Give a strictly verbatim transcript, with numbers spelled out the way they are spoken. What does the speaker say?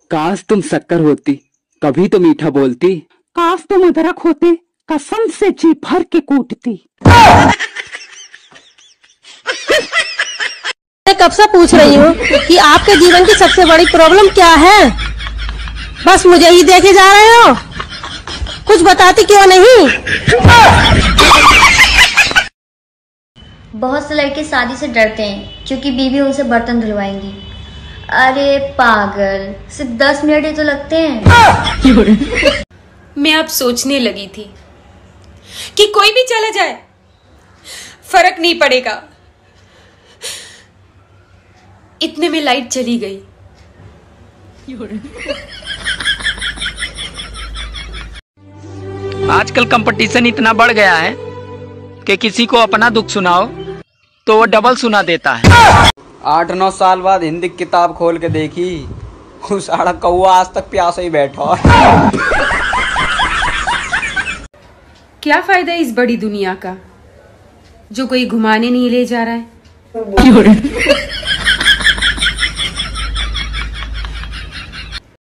काश तुम शक्कर होती, कभी तो मीठा बोलती। काश तुम अदरक होते, कसम से जी भर के कूटती। मैं कब से पूछ रही हूँ कि आपके जीवन की सबसे बड़ी प्रॉब्लम क्या है? बस मुझे ही देखे जा रहे हो, कुछ बताती क्यों नहीं? बहुत से लड़के शादी से डरते हैं क्योंकि बीवी उनसे बर्तन धुलवाएंगी। अरे पागल, सिर्फ दस मिनट ही तो लगते हैं। मैं अब सोचने लगी थी कि कोई भी चला जाए फर्क नहीं पड़ेगा। इतने में लाइट चली गई। आजकल कंपटीशन इतना बढ़ गया है कि किसी को अपना दुख सुनाओ तो वो डबल सुना देता है। आठ नौ साल बाद हिंदी किताब खोल के देखी, उस आड़ा कौआ आज तक प्यासा ही बैठा। क्या फायदा इस बड़ी दुनिया का जो कोई घुमाने नहीं ले जा रहा है।